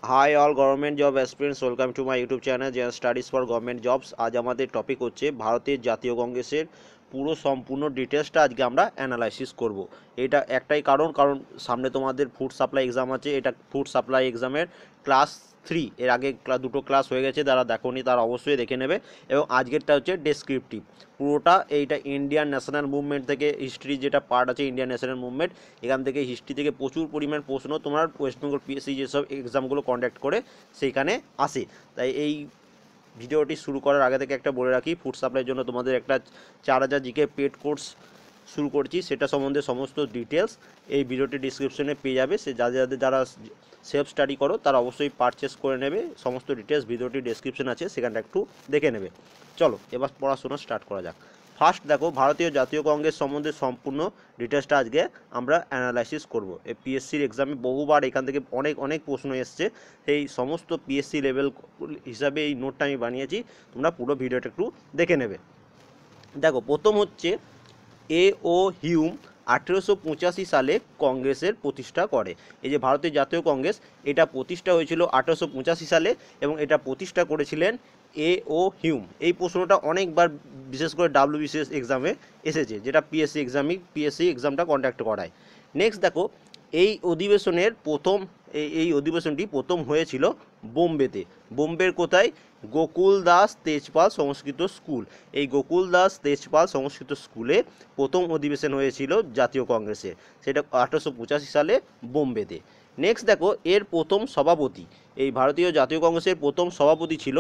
High all government job aspirants, welcome to my YouTube channel Zen studies for government jobs. আজ আমাদের topic হচ্ছে ভারতের জাতীয় কংগ্রেসের পুরো সম্পূর্ণ ডিটেলসটা আজকে আমরা অ্যানালাইসিস করব। এটা একটাই কারণ সামনে তোমাদের ফুড সাপ্লাই এক্সাম আছে। এটা ফুড সাপ্লাই এক্সামের ক্লাস 3, এর আগে দুটো ক্লাস হয়ে গেছে, যারা দেখোনি তারা অবশ্যই দেখে নেবে। এবং আজকেরটা হচ্ছে ডেসক্রিপটিভ, পুরোটা এইটা ইন্ডিয়ান ন্যাশনাল মুভমেন্ট থেকে হিস্ট্রি যেটা পার্ট আছে ইন্ডিয়ান ন্যাশনাল মুভমেন্ট, এখান থেকে হিস্ট্রি থেকে প্রচুর পরিমাণ প্রশ্ন তোমার ওয়েস্ট বেঙ্গল পিএসসি যেসব এক্সামগুলো কন্ডাক্ট করে সেইখানে আসে। তাই এই ভিডিওটি শুরু করার আগে থেকে একটা বলে রাখি, ফুড সাপ্লাইয়ের জন্য তোমাদের একটা 4000 জিকে পেড কোর্স শুরু করছি, সেটা সম্বন্ধে সমস্ত ডিটেলস এই ভিডিওটি ডিসক্রিপশনে পেয়ে যাবে। সে যারা সেলফ স্টাডি করো তারা অবশ্যই পারচেস করে নেবে। সমস্ত ডিটেলস ভিডিওটি ডেসক্রিপশন আছে, সেখানটা একটু দেখে নেবে। চলো এবার পড়াশোনা স্টার্ট করা যাক। ফার্স্ট দেখো, ভারতীয় জাতীয় কংগ্রেস সম্বন্ধে সম্পূর্ণ ডিটেলসটা আজকে আমরা অ্যানালাইসিস করব। এই পিএসসির এক্সামে বহুবার এখান থেকে অনেক প্রশ্ন এসছে, এই সমস্ত পিএসসি লেভেল হিসাবে এই নোটটা আমি বানিয়েছি, তোমরা পুরো ভিডিওটা একটু দেখে নেবে। দেখো, প্রথম হচ্ছে এ.ও. হিউম 1885 সালে কংগ্রেসের প্রতিষ্ঠা করে। এই যে ভারতীয় জাতীয় কংগ্রেস, এটা প্রতিষ্ঠা হয়েছিল 1885 সালে এবং এটা প্রতিষ্ঠা করেছিলেন এ.ও. হিউম। এই প্রশ্নটা অনেকবার বিশেষ করে ডাব্লিউবিসিএস এক্সামে এসেছে, যেটা পিএসসি এক্সামটা কন্ডাক্ট করায়। নেক্সট দেখো, এই অধিবেশনের প্রথম এই অধিবেশনটি প্রথম হয়েছিল বোম্বেতে। বোম্বের কোথায়? গোকুল দাস তেজপাল সংস্কৃত স্কুল। এই গোকুল দাস তেজপাল সংস্কৃত স্কুলে প্রথম অধিবেশন হয়েছিল জাতীয় কংগ্রেসের, সেটা 1885 সালে বোম্বেতে। নেক্সট দেখো, এর প্রথম সভাপতি, এই ভারতীয় জাতীয় কংগ্রেসের প্রথম সভাপতি ছিল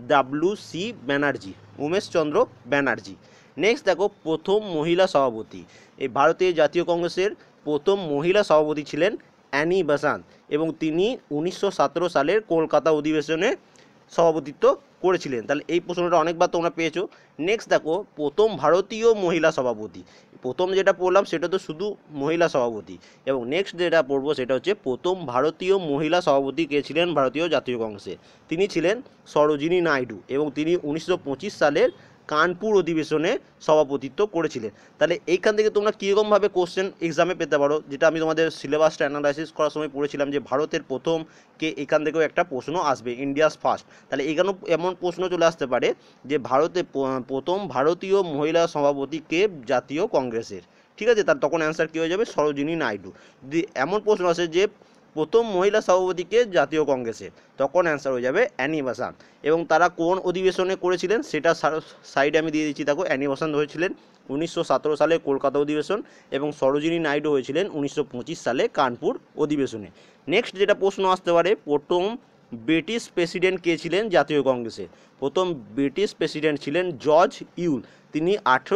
WC ব্যানার্জি, উমেশচন্দ্র ব্যানার্জি। নেক্সট দেখো, প্রথম মহিলা সভাপতি, এই ভারতীয় জাতীয় কংগ্রেসের প্রথম মহিলা সভাপতি ছিলেন অ্যানি বেসান্ত এবং তিনি 1917 সালের কলকাতা অধিবেশনে সভাপতিত্ব করেছিলেন। তাহলে এই প্রশ্নটা অনেকবার তোমরা পেয়েছো। নেক্সট দেখো, প্রথম ভারতীয় মহিলা সভাপতি, প্রথম যেটা পড়লাম সেটা তো শুধু মহিলা সভাপতি, এবং নেক্সট যেটা পড়বো সেটা হচ্ছে প্রথম ভারতীয় মহিলা সভাপতি কে ছিলেন ভারতীয় জাতীয় কংগ্রেসে, তিনি ছিলেন সরোজিনী নাইডু এবং তিনি 1925 সালের কানপুর অধিবেশনে সভাপতিত্ব করেছিলেন। তাহলে এইখান থেকে তোমরা কীরকমভাবে কোশ্চেন এক্সামে পেতে পারো, যেটা আমি তোমাদের সিলেবাসটা অ্যানালাইসিস করার সময় পড়েছিলাম যে ভারতের প্রথম কে, এখান থেকেও একটা প্রশ্ন আসবে, ইন্ডিয়াস ফার্স্ট। তাহলে এখানেও এমন প্রশ্ন চলে আসতে পারে যে ভারতে প্রথম ভারতীয় মহিলা সভাপতি কে জাতীয় কংগ্রেসের, ঠিক আছে, তার তখন অ্যান্সার কী হয়ে যাবে? সরোজিনী নাইডু। যদি এমন প্রশ্ন আসে যে প্রথম মহিলা সভাপতিকে জাতীয় কংগ্রেসের, তখন অ্যান্সার হয়ে যাবে অ্যানি বেসান্ত। এবং তারা কোন অধিবেশনে করেছিলেন সেটা সাইডে আমি দিয়ে দিচ্ছি। দেখো, অ্যানি বেসান্ত হয়েছিলেন 1917 সালে কলকাতা অধিবেশন এবং সরোজিনী নাইডু হয়েছিলেন 1925 সালে কানপুর অধিবেশনে। নেক্সট যেটা প্রশ্ন আসতে পারে, প্রথম ব্রিটিশ প্রেসিডেন্ট কে ছিলেন জাতীয় কংগ্রেসের? প্রথম ব্রিটিশ প্রেসিডেন্ট ছিলেন জর্জ ইউল, তিনি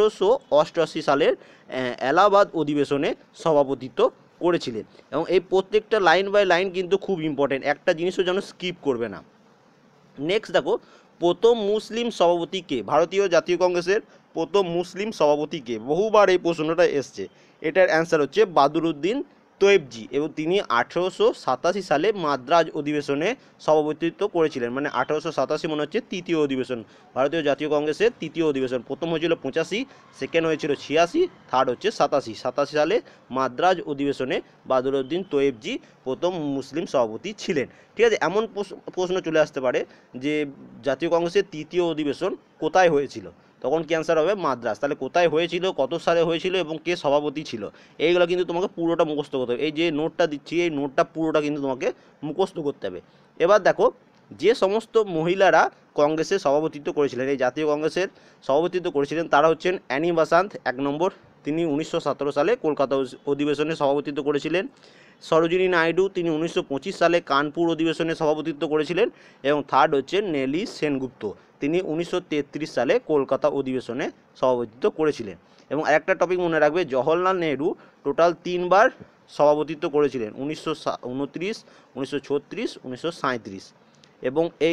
1888 সালের এলাহাবাদ অধিবেশনে সভাপতিত্ব করেছিলেন। এবং এই প্রত্যেকটা লাইন বাই লাইন কিন্তু খুব ইম্পর্টেন্ট, একটা জিনিসও যেন স্কিপ করবে না। নেক্সট দেখো, প্রথম মুসলিম সভাপতি কে? ভারতীয় জাতীয় কংগ্রেসের প্রথম মুসলিম সভাপতি কে? বহুবার এই প্রশ্নটা এসছে। এটার অ্যান্সার হচ্ছে বাদরুদ্দিন তৈয়বজি এবং তিনি 1887 সালে মাদ্রাজ অধিবেশনে সভাপতিত্ব করেছিলেন। মানে 1887 মনে হচ্ছে তৃতীয় অধিবেশন, ভারতীয় জাতীয় কংগ্রেসের তৃতীয় অধিবেশন। প্রথম হয়েছিল 85, সেকেন্ড হয়েছিল 86, থার্ড হচ্ছে 87 সালে মাদ্রাজ অধিবেশনে বাদরুদ্দিন তৈয়বজি প্রথম মুসলিম সভাপতি ছিলেন। ঠিক আছে, এমন প্রশ্ন চলে আসতে পারে যে জাতীয় কংগ্রেসের তৃতীয় অধিবেশন কোথায় হয়েছিল, তখন কি অ্যান্সার হবে মাদ্রাজ। তাহলে কোথায় হয়েছিল, কত সালে হয়েছিল এবং কে সভাপতি ছিল, এইগুলো কিন্তু তোমাকে পুরোটা মুখস্থ করতে হবে। এই যে নোটটা দিচ্ছি, এই নোটটা পুরোটা কিন্তু তোমাকে মুখস্থ করতে হবে। এবার দেখো, যে সমস্ত মহিলারা কংগ্রেসের সভাপতিত্ব করেছিলেন, এই জাতীয় কংগ্রেসের সভাপতিত্ব করেছিলেন, তারা হচ্ছেন অ্যানি বেসান্ত 1 নম্বর, তিনি 1917 সালে কলকাতা অধিবেশনে সভাপতিত্ব করেছিলেন। সরোজিনী নাইডু, তিনি 1925 সালে কানপুর অধিবেশনে সভাপতিত্ব করেছিলেন। এবং থার্ড হচ্ছে নেলি সেনগুপ্ত, তিনি 1933 সালে কলকাতা অধিবেশনে সভাপতিত্ব করেছিলেন। এবং আরেকটা টপিক মনে রাখবে, জওহরলাল নেহরু টোটাল 3 বার সভাপতিত্ব করেছিলেন, 1929, 1936, 1937। এবং এই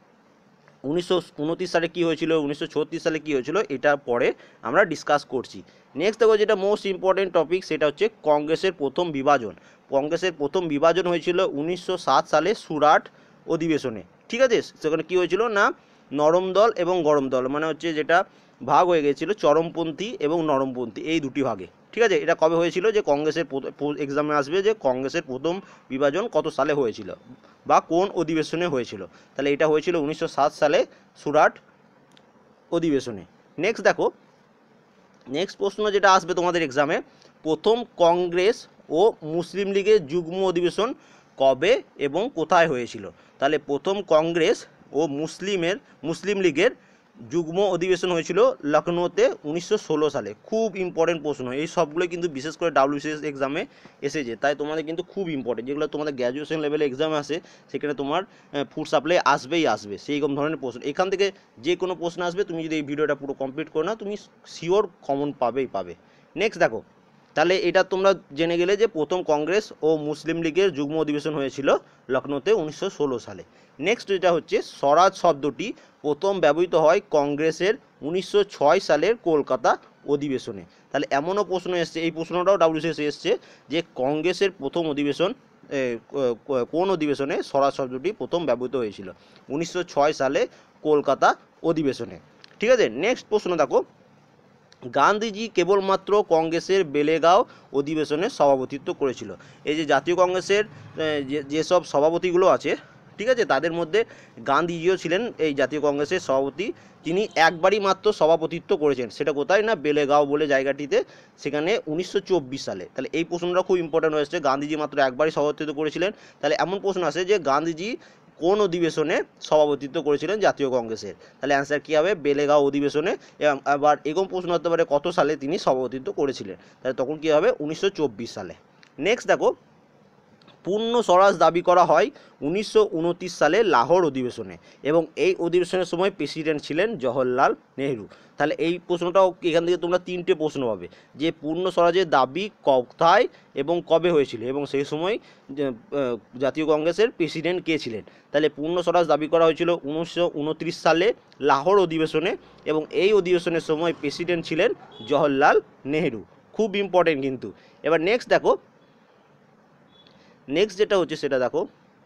1929 সালে কী হয়েছিল, 1936 সালে কী হয়েছিল, এটা পরে আমরা ডিসকাস করছি। নেক্সট দেখো, যেটা মোস্ট ইম্পর্টেন্ট টপিক, সেটা হচ্ছে কংগ্রেসের প্রথম বিভাজন। কংগ্রেসের প্রথম বিভাজন হয়েছিল 1907 সালে সুরাট অধিবেশনে। ঠিক আছে, সেখানে কী হয়েছিল না, নরম দল এবং গরম দল, মানে হচ্ছে যেটা ভাগ হয়ে গেছিলো চরমপন্থী এবং নরমপন্থী, এই দুটি ভাগে। ঠিক আছে, এটা কবে হয়েছিল, যে কংগ্রেসের এক্সামে আসবে যে কংগ্রেসের প্রথম বিভাজন কত সালে হয়েছিল বা কোন অধিবেশনে হয়েছিল। তাহলে এটা হয়েছিল 1907 সালে সুরাট অধিবেশনে। নেক্সট দেখো, নেক্সট প্রশ্ন যেটা আসবে তোমাদের এক্সামে, প্রথম কংগ্রেস ও মুসলিম লীগের যুগ্ম অধিবেশন কবে এবং কোথায় হয়েছিল। তাহলে প্রথম কংগ্রেস ও মুসলিম লীগের যুগ্ম অধিবেশন হয়েছিল লখনৌতে 1916 সালে। খুব ইম্পর্টেন্ট প্রশ্ন, এই সবগুলো কিন্তু বিশেষ করে WCS এক্সামে এসেছে, তাই তোমাদের কিন্তু খুব ইম্পর্টেন্ট। যেগুলো তোমাদের গ্র্যাজুয়েশন লেভেলে এক্সামে আসে সেখানে তোমার ফুড সাপ্লাই আসবে সেই রকম ধরনের প্রশ্ন। এখান থেকে যে কোনো প্রশ্ন আসবে, তুমি যদি এই ভিডিওটা পুরো কমপ্লিট করো না, তুমি শিওর কমন পাবে। নেক্সট দেখো, তাহলে এটা তোমরা জেনে গেলে যে প্রথম কংগ্রেস ও মুসলিম লীগের যুগ্ম অধিবেশন হয়েছিল লখনৌতে 1916 সালে। নেক্সট যেটা হচ্ছে, স্বরাজ শব্দটি প্রথম ব্যবহৃত হয় কংগ্রেসের 1906 সালের কলকাতা অধিবেশনে। তাহলে এমনও প্রশ্ন এসছে, এই প্রশ্নটাও WCS এসছে, যে কংগ্রেসের প্রথম অধিবেশন কোন অধিবেশনে স্বরাজ শব্দটি প্রথম ব্যবহৃত হয়েছিল, 1906 সালে কলকাতা অধিবেশনে। ঠিক আছে, নেক্সট প্রশ্ন দেখো, গান্ধীজি কেবলমাত্র কংগ্রেসের বেলেগাঁও অধিবেশনে সভাপতিত্ব করেছিল। এই যে জাতীয় কংগ্রেসের যেসব সভাপতিগুলো আছে, ঠিক আছে, তাদের মধ্যে গান্ধীজিও ছিলেন এই জাতীয় কংগ্রেসের সভাপতি, যিনি একবারই মাত্র সভাপতিত্ব করেছেন। সেটা কোথায় না, বেলেগাঁও বলে জায়গাটিতে, সেখানে 1924 সালে। তাহলে এই প্রশ্নটা খুব ইম্পর্টেন্ট হয়েছে, গান্ধীজি মাত্র একবারই সভাপতিত্ব করেছিলেন। তাহলে এমন প্রশ্ন আসে যে গান্ধীজি কোন অধিবেশনে সভাপতিত্ব করেছিলেন জাতীয় কংগ্রেসের, তাহলে অ্যান্সার কী হবে, বেলেগাঁও অধিবেশনে। এবং আবার এরকম প্রশ্ন হতে পারে কত সালে তিনি সভাপতিত্ব করেছিলেন, তাহলে তখন কী হবে, 1924 সালে। নেক্সট দেখো, পূর্ণ স্বরাজ দাবি করা হয় 1929 সালে লাহোর অধিবেশনে, এবং এই অধিবেশনের সময় প্রেসিডেন্ট ছিলেন জওহরলাল নেহরু। তাহলে এই প্রশ্নটাও এখান থেকে তোমরা তিনটে প্রশ্ন পাবে, যে পূর্ণ স্বরাজের দাবি কোথায় এবং কবে হয়েছিল, এবং সেই সময় জাতীয় কংগ্রেসের প্রেসিডেন্ট কে ছিলেন। তাহলে পূর্ণ স্বরাজ দাবি করা হয়েছিল 1929 সালে লাহোর অধিবেশনে, এবং এই অধিবেশনের সময় প্রেসিডেন্ট ছিলেন জওহরলাল নেহরু। খুব ইম্পর্টেন্ট কিন্তু। এবার নেক্সট দেখো, নেক্সট যেটা হচ্ছে সেটা দেখো,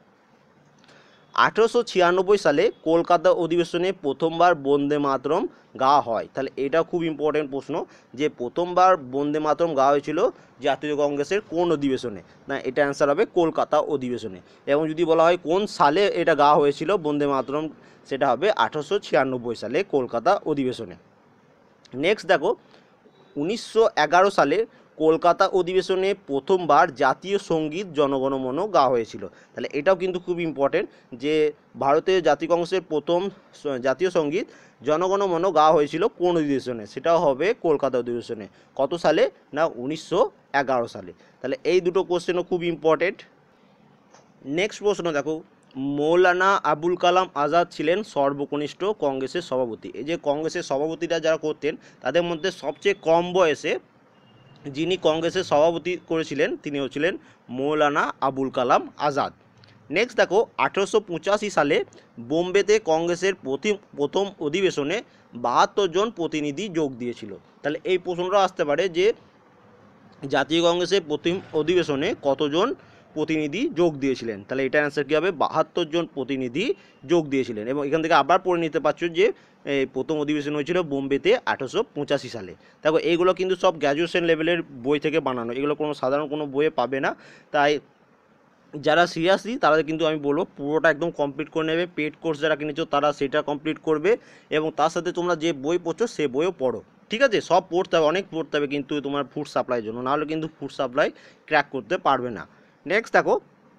1896 সালে কলকাতা অধিবেশনে প্রথমবার বন্দে মাতরম গাওয়া হয়। তাহলে এটা খুব ইম্পর্টেন্ট প্রশ্ন, যে প্রথমবার বন্দে মাতরম গাওয়া হয়েছিল জাতীয় কংগ্রেসের কোন অধিবেশনে, না এটা অ্যান্সার হবে কলকাতা অধিবেশনে। এবং যদি বলা হয় কোন সালে এটা গাওয়া হয়েছিল বন্দে মাতরম, সেটা হবে 1896 সালে কলকাতা অধিবেশনে। নেক্সট দেখো, 1911 সালে কলকাতা অধিবেশনে প্রথমবার জাতীয় সঙ্গীত জনগণমন গাওয়া হয়েছিল। তাহলে এটাও কিন্তু খুব ইম্পর্টেন্ট, যে ভারতের জাতীয় কংগ্রেসের প্রথম জাতীয় সঙ্গীত জনগণমন গাওয়া হয়েছিল কোন অধিবেশনে, সেটাও হবে কলকাতা অধিবেশনে। কত সালে, না 1911 সালে। তাহলে এই দুটো কোশ্চেনও খুব ইম্পর্টেন্ট। নেক্সট প্রশ্ন দেখো, মৌলানা আবুল কালাম আজাদ ছিলেন সর্বকনিষ্ঠ কংগ্রেসের সভাপতি। এই যে কংগ্রেসের সভাপতিরা যারা করতেন, তাদের মধ্যে সবচেয়ে কম বয়সে যিনি কংগ্রেসের সভাপতি করেছিলেন, তিনি হচ্ছিলেন মৌলানা আবুল কালাম আজাদ। নেক্সট দেখো, 1885 সালে বোম্বেতে কংগ্রেসের প্রথম অধিবেশনে 72 জন প্রতিনিধি যোগ দিয়েছিল। তাহলে এই প্রশ্নটা আসতে পারে যে জাতীয় কংগ্রেসের প্রথম অধিবেশনে কতজন প্রতিনিধি যোগ দিয়েছিলেন, তাহলে এটা অ্যান্সার কী হবে, 72 জন প্রতিনিধি যোগ দিয়েছিলেন। এবং এখান থেকে আবার পড়ে নিতে পারছো যে প্রথম অধিবেশন হয়েছিল বোম্বেতে 1885 সালে। দেখো এইগুলো কিন্তু সব গ্র্যাজুয়েশন লেভেলের বই থেকে বানানো, এগুলো কোনো সাধারণ কোনো বইয়ে পাবে না। তাই যারা সিরিয়াসলি, তারা কিন্তু আমি বলবো পুরোটা একদম কমপ্লিট করে নেবে। পেড কোর্স যারা কিনেছো তারা সেটা কমপ্লিট করবে, এবং তার সাথে তোমরা যে বই পড়ছো সে বইও পড়ো। ঠিক আছে, সব পড়তে হবে, অনেক পড়তে হবে কিন্তু তোমার ফুড সাপ্লাইয়ের জন্য, নাহলে কিন্তু ফুড সাপ্লাই ক্র্যাক করতে পারবে না। নেক্সট দেখো,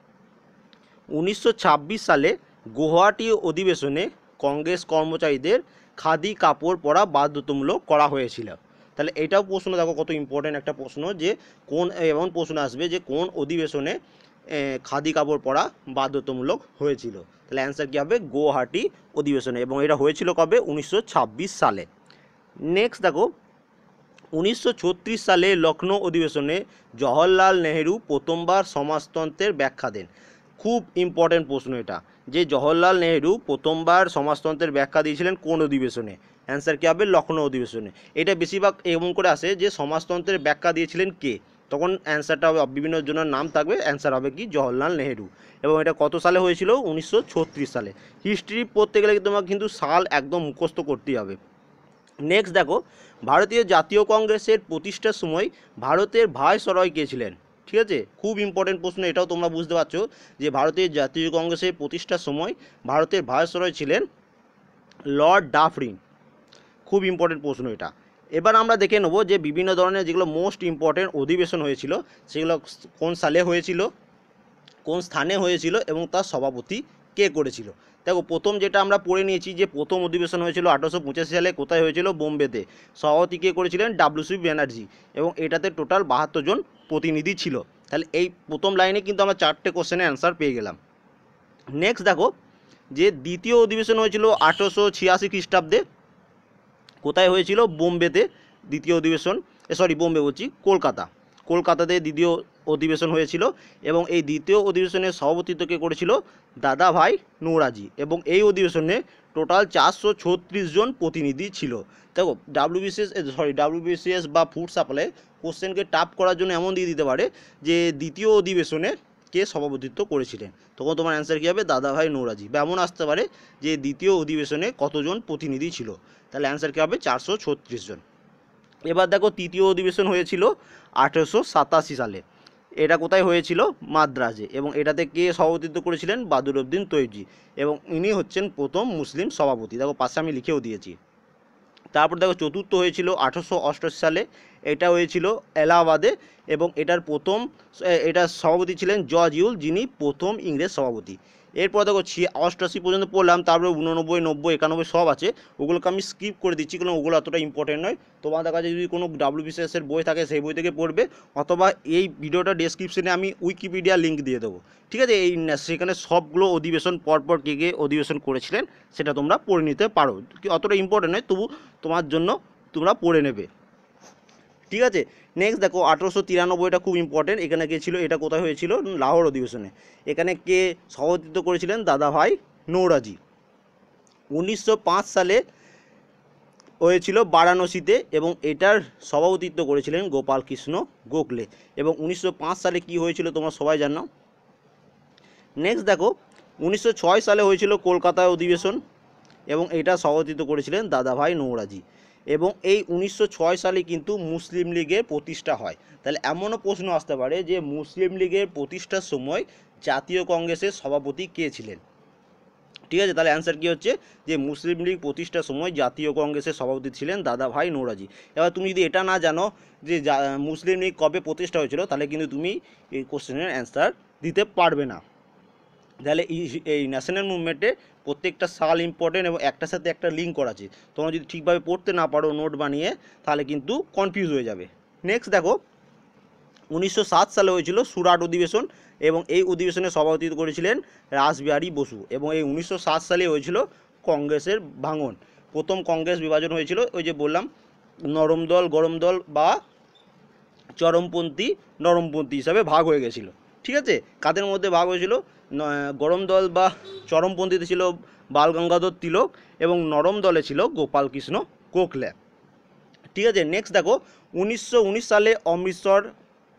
1926 সালে গুয়াহাটি অধিবেশনে কংগ্রেস কর্মচারীদের খাদি কাপড় পরা বাধ্যতামূলক করা হয়েছিল। তাহলে এটাও প্রশ্ন দেখো কত ইম্পর্টেন্ট একটা প্রশ্ন, যে কোন, এমন প্রশ্ন আসবে যে কোন অধিবেশনে খাদি কাপড় পরা বাধ্যতামূলক হয়েছিল। তাহলে অ্যান্সার কী হবে, গুয়াহাটি অধিবেশনে, এবং এটা হয়েছিল কবে, 1926 সালে। নেক্সট দেখো, 1936 সালে লখনৌ অধিবেশনে জওহরলাল নেহরু প্রথমবার সমাজতন্ত্রের ব্যাখ্যা দেন। খুব ইম্পর্টেন্ট প্রশ্ন এটা, যে জওহরলাল নেহরু প্রথমবার সমাজতন্ত্রের ব্যাখ্যা দিয়েছিলেন কোন অধিবেশনে, অ্যান্সার কী হবে, লখনৌ অধিবেশনে। এটা বেশিরভাগ এমন করে আসে যে সমাজতন্ত্রের ব্যাখ্যা দিয়েছিলেন কে, তখন অ্যান্সারটা হবে বিভিন্ন জনের নাম থাকবে, অ্যান্সার হবে কি, জওহরলাল নেহরু। এবং এটা কত সালে হয়েছিল, 1936 সালে। হিস্ট্রি পড়তে গেলে তোমাকে কিন্তু সাল একদম মুখস্থ করতেই হবে। নেক্সট দেখো, ভারতীয় জাতীয় কংগ্রেসের প্রতিষ্ঠার সময় ভারতের ভাইসরয় কে ছিলেন? ঠিক আছে, খুব ইম্পর্টেন্ট প্রশ্ন, এটাও তোমরা বুঝতে পারছো যে ভারতীয় জাতীয় কংগ্রেসের প্রতিষ্ঠার সময় ভারতের ভাইসরয় ছিলেন লর্ড ডাফরিন। খুব ইম্পর্টেন্ট প্রশ্ন এটা। এবার আমরা দেখে নেব যে বিভিন্ন ধরনের যেগুলো মোস্ট ইম্পর্টেন্ট অধিবেশন হয়েছিল সেগুলো কোন সালে হয়েছিল, কোন স্থানে হয়েছিল এবং তার সভাপতি কে করেছিল। দেখো, প্রথম যেটা আমরা পড়ে নিয়েছি যে প্রথম অধিবেশন হয়েছিল 1885 সালে, কোথায় হয়েছিল? বোম্বেতে। সভাপতি কে করেছিলেন? WC ব্যানার্জি, এবং এটাতে টোটাল 72 জন প্রতিনিধি ছিল। তাহলে এই প্রথম লাইনে কিন্তু আমরা 4টে কোশ্চেনের অ্যান্সার পেয়ে গেলাম। নেক্সট দেখো, যে দ্বিতীয় অধিবেশন হয়েছিল 1886 খ্রিস্টাব্দে, কোথায় হয়েছিল? বোম্বেতে দ্বিতীয় অধিবেশন, বোম্বে বলছি, কলকাতাতে দ্বিতীয় অধিবেশন হয়েছিল, এবং এই দ্বিতীয় অধিবেশনের সভাপতিত্ব কে করেছিল? দাদাভাই নৌরাজি, এবং এই অধিবেশনে টোটাল 436 জন প্রতিনিধি ছিল। দেখো, ডাব্লিউবিসিএস বা ফুড সাপ্লাই কোশ্চেনকে টাফ করার জন্য এমন দিয়ে দিতে পারে যে দ্বিতীয় অধিবেশনে কে সভাপতিত্ব করেছিলেন, তখন তোমার অ্যান্সার কী হবে? দাদাভাই নৌরাজি। বা এমন আসতে পারে যে দ্বিতীয় অধিবেশনে কতজন প্রতিনিধি ছিল, তাহলে অ্যান্সার কী হবে? 436 জন। এবার দেখো, তৃতীয় অধিবেশন হয়েছিল 1887 সালে। এটা কোথায় হয়েছিল? মাদ্রাজে, এবং এটাতে কে সভাপতিত্ব করেছিলেন? বাদরউদ্দিন তৈয়বজি, এবং ইনি হচ্ছেন প্রথম মুসলিম সভাপতি। দেখো, পাশে আমি লিখেও দিয়েছি। তারপর দেখো, চতুর্থ হয়েছিল 1888 সালে, এটা হয়েছিল এলাহাবাদে, এবং এটার সভাপতি ছিলেন জর্জ ইউল, যিনি প্রথম ইংরেজ সভাপতি। এরপর দেখো 88 পর্যন্ত পড়লাম, তারপরে 89, 90, 91 সব আছে, ওগুলোকে আমি স্কিপ করে দিচ্ছি, কারণ ওগুলো অতটা ইম্পর্টেন্ট নয়। তোমাদের কাছে যদি কোনো WBCS-এর বই থাকে সেই বই থেকে পড়বে, অথবা এই ভিডিওটা ডেসক্রিপশনে আমি উইকিপিডিয়া লিঙ্ক দিয়ে দেবো। ঠিক আছে, সেখানে সবগুলো অধিবেশন পরপর কে অধিবেশন করেছিলেন সেটা তোমরা পড়ে নিতে পারো, অতটা ইম্পর্টেন্ট নয়, তবু তোমার জন্য তোমরা পড়ে নেবে। ঠিক আছে, নেক্সট দেখো 1893, খুব ইম্পর্টেন্ট। এখানে কে ছিল? এটা কোথায় হয়েছিল? লাহোর অধিবেশনে। এখানে কে সভাপতিত্ব করেছিলেন? দাদাভাই নৌরাজি। 1905 সালে হয়েছিল বারাণসীতে, এবং এটার সভাপতিত্ব করেছিলেন গোপাল কৃষ্ণ গোখলে, এবং 1905 সালে কি হয়েছিল তোমরা সবাই জানো। নেক্সট দেখো, 1906 সালে হয়েছিল কলকাতায় অধিবেশন, এবং এটা সভাপতিত্ব করেছিলেন দাদাভাই নৌরাজি, এবং এই 1906 সালে কিন্তু মুসলিম লীগের প্রতিষ্ঠা হয়। তাহলে এমনও প্রশ্ন আসতে পারে যে মুসলিম লীগের প্রতিষ্ঠার সময় জাতীয় কংগ্রেসের সভাপতি কে ছিলেন? ঠিক আছে, তাহলে অ্যান্সার কী হচ্ছে যে মুসলিম লীগ প্রতিষ্ঠার সময় জাতীয় কংগ্রেসের সভাপতি ছিলেন দাদাভাই নৌরাজি। এবার তুমি যদি এটা না জানো যে মুসলিম লীগ কবে প্রতিষ্ঠা হয়েছিল, তাহলে কিন্তু তুমি এই কোশ্চেনের অ্যান্সার দিতে পারবে না। তাহলে এই ন্যাশনাল মুভমেন্টে প্রত্যেকটা সাল ইম্পর্টেন্ট, এবং একটার সাথে একটা লিঙ্ক করা আছে। তোমরা যদি ঠিকভাবে পড়তে না পারো নোট বানিয়ে, তাহলে কিন্তু কনফিউজ হয়ে যাবে। নেক্সট দেখো, 1907 সালে হয়েছিল সুরাট অধিবেশন, এবং এই অধিবেশনে সভাপতিত্ব করেছিলেন রাসবিহারী বসু, এবং এই 1907 সালে হয়েছিল কংগ্রেসের ভাঙন। প্রথম কংগ্রেস বিভাজন হয়েছিল, ওই যে বললাম নরম দল গরম দল বা চরমপন্থী নরমপন্থী হিসাবে ভাগ হয়ে গেছিল। ঠিক আছে, কাদের মধ্যে ভাগ হয়েছিল? গরম দল বা চরমপন্থীতে ছিল বাল গঙ্গাধর তিলক, এবং নরম দলে ছিল গোপাল কৃষ্ণ গোখলে। ঠিক আছে, নেক্সট দেখো, 1919 সালে অমৃতসরে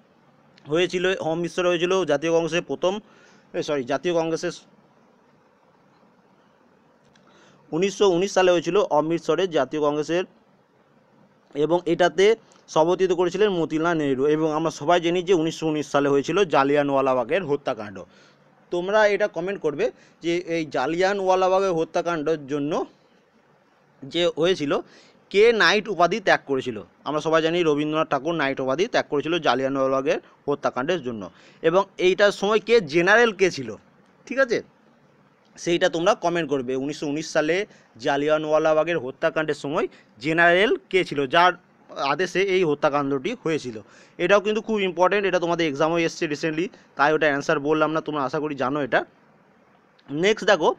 হয়েছিল জাতীয় কংগ্রেসের জাতীয় কংগ্রেসের 1919 সালে হয়েছিল অমৃতসরের জাতীয় কংগ্রেসের, এবং এটাতে সভাপতিত্ব করেছিলেন মতিলাল নেহরু, এবং আমরা সবাই জানি যে 1919 সালে হয়েছিল জালিয়ানওয়ালাবাগের হত্যাকাণ্ড। তোমরা এটা কমেন্ট করবে যে এই জালিয়ানওয়ালাবাগের হত্যাকাণ্ডের জন্য যে হয়েছিল, কে নাইট উপাধি ত্যাগ করেছিল? আমরা সবাই জানি রবীন্দ্রনাথ ঠাকুর নাইট উপাধি ত্যাগ করেছিল জালিয়ানওয়ালাবাগের হত্যাকাণ্ডের জন্য, এবং এইটার সময় কে জেনারেল কে ছিল? ঠিক আছে, সেইটা তোমরা কমেন্ট করবে। 1919 সালে জালিয়ানওয়ালাবাগের হত্যাকাণ্ডের সময় জেনারেল কে ছিল, যার আদেশে এই হত্যাকাণ্ডটি হয়েছিল? এটাও কিন্তু খুব ইম্পর্টেন্ট, এটা তোমাদের এক্সামও এসছে রিসেন্টলি, তাই ওটা অ্যান্সার বললাম না, তোমরা আশা করি জানো এটা। নেক্সট দেখো,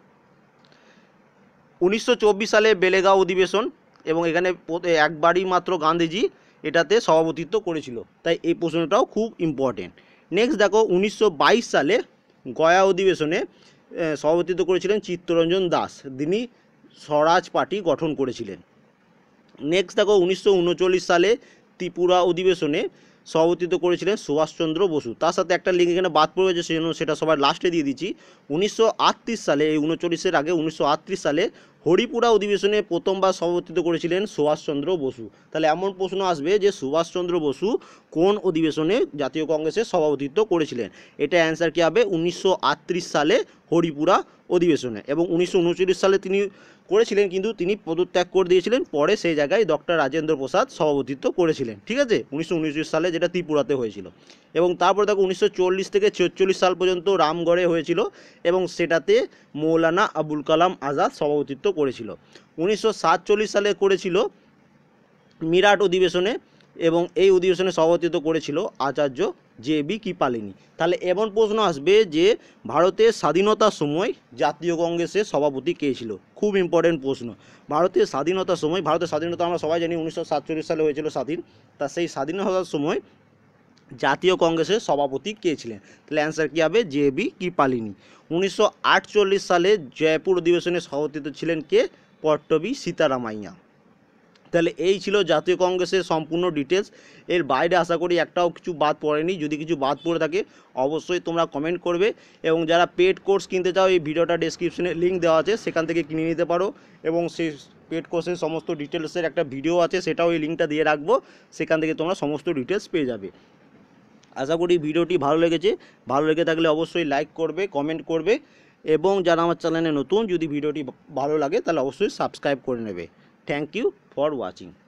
1924 সালে বেলেগাঁও অধিবেশন, এবং এখানে একবারই মাত্র গান্ধীজি এটাতে সভাপতিত্ব করেছিল, তাই এই প্রশ্নটাও খুব ইম্পর্টেন্ট। নেক্সট দেখো, 1922 সালে গয়া অধিবেশনে সভাপতিত্ব করেছিলেন চিত্তরঞ্জন দাস, তিনি স্বরাজ পার্টি গঠন করেছিলেন। নেক্সট দেখো, 1939 সালে ত্রিপুরা অধিবেশনে সভাপতিত্ব করেছিলেন সুভাষচন্দ্র বসু। তার সাথে একটা লিঙ্ক এখানে বাদ পড়ে গেছে, সেজন্য সেটা সবার লাস্টে দিয়ে দিচ্ছি। 1938 সালে, এই 39-এর আগে 1938 সালে হরিপুরা অধিবেশনে প্রথমবার সভাপতিত্ব করেছিলেন সুভাষচন্দ্র বসু। তাহলে এমন প্রশ্ন আসবে যে সুভাষচন্দ্র বসু কোন অধিবেশনে জাতীয় কংগ্রেসের সভাপতিত্ব করেছিলেন? এটা অ্যান্সার কী হবে? 1938 সালে হরিপুরা অধিবেশনে। এবং 1939 সালে তিনি করেছিলেন, কিন্তু তিনি পদত্যাগ করে দিয়েছিলেন, পরে সেই জায়গায় ডক্টর রাজেন্দ্র প্রসাদ সভাপতিত্ব করেছিলেন। ঠিক আছে, 1929 সালে, যেটা ত্রিপুরাতে হয়েছিল। এবং তারপরে দেখো 1940 থেকে 1946 সাল পর্যন্ত রামগড়ে হয়েছিল, এবং সেটাতে মৌলানা আবুল কালাম আজাদ সভাপতিত্ব করেছিল। 1947 সালে করেছিল মিরাট অধিবেশনে, এবং এই অধিবেশনে সভাপতিত্ব করেছিল আচার্য জে.বি. কৃপালিনী। তাহলে এমন প্রশ্ন আসবে যে ভারতের স্বাধীনতার সময় জাতীয় কংগ্রেসের সভাপতি কে ছিল? খুব ইম্পর্টেন্ট প্রশ্ন। ভারতের স্বাধীনতার সময়, ভারতের স্বাধীনতা আমরা সবাই জানি 1947 সালে হয়েছিল স্বাধীন। তা সেই স্বাধীনতার সময় জাতীয় কংগ্রেসের সভাপতি কে ছিলেন? তাহলে অ্যান্সার কী হবে? জে.বি. কৃপালিনী। 1948 সালে জয়পুর অধিবেশনে সভাপতিত্ব ছিলেন কে? পট্টবী সীতারামাইয়া। তাহলে এই ছিল জাতীয় কংগ্রেসের সম্পূর্ণ ডিটেলস। এর বাইরে আশা করি একটাও কিছু বাদ পড়েনি। যদি কিছু বাদ পড়ে থাকে অবশ্যই তোমরা কমেন্ট করবে, এবং যারা পেড কোর্স কিনতে চাও এই ভিডিওটা ডেসক্রিপশনে লিঙ্ক দেওয়া আছে, সেখান থেকে কিনে নিতে পারো। এবং সেই পেড কোর্সের সমস্ত ডিটেলসের একটা ভিডিও আছে, সেটাও এই লিঙ্কটা দিয়ে রাখবো, সেখান থেকে তোমরা সমস্ত ডিটেলস পেয়ে যাবে। আশা করি ভিডিওটি ভালো লেগেছে। ভালো লেগে থাকলে অবশ্যই লাইক করবে, কমেন্ট করবে, এবং যারা আমার চ্যানেলে নতুন, যদি ভিডিওটি ভালো লাগে তাহলে অবশ্যই সাবস্ক্রাইব করে নেবে। Thank you for watching.